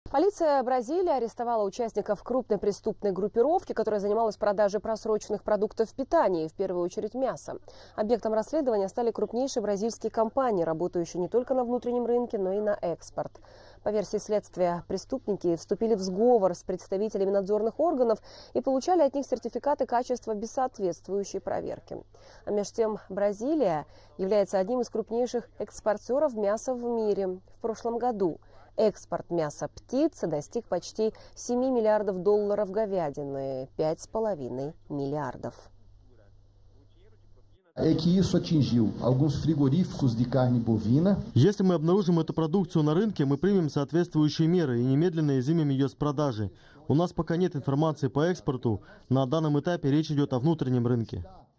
Полиция Бразилии арестовала участников крупной преступной группировки, которая занималась продажей просроченных продуктов питания, в первую очередь мяса. Объектом расследования стали крупнейшие бразильские компании, работающие не только на внутреннем рынке, но и на экспорт. По версии следствия, преступники вступили в сговор с представителями надзорных органов и получали от них сертификаты качества без соответствующей проверки. А между тем, Бразилия является одним из крупнейших экспортеров мяса в мире. В прошлом году экспорт мяса птицы достиг почти 7 миллиардов долларов говядины, 5,5 миллиардов. Если мы обнаружим эту продукцию на рынке, мы примем соответствующие меры и немедленно изымем ее с продажи. У нас пока нет информации по экспорту. На данном этапе речь идет о внутреннем рынке.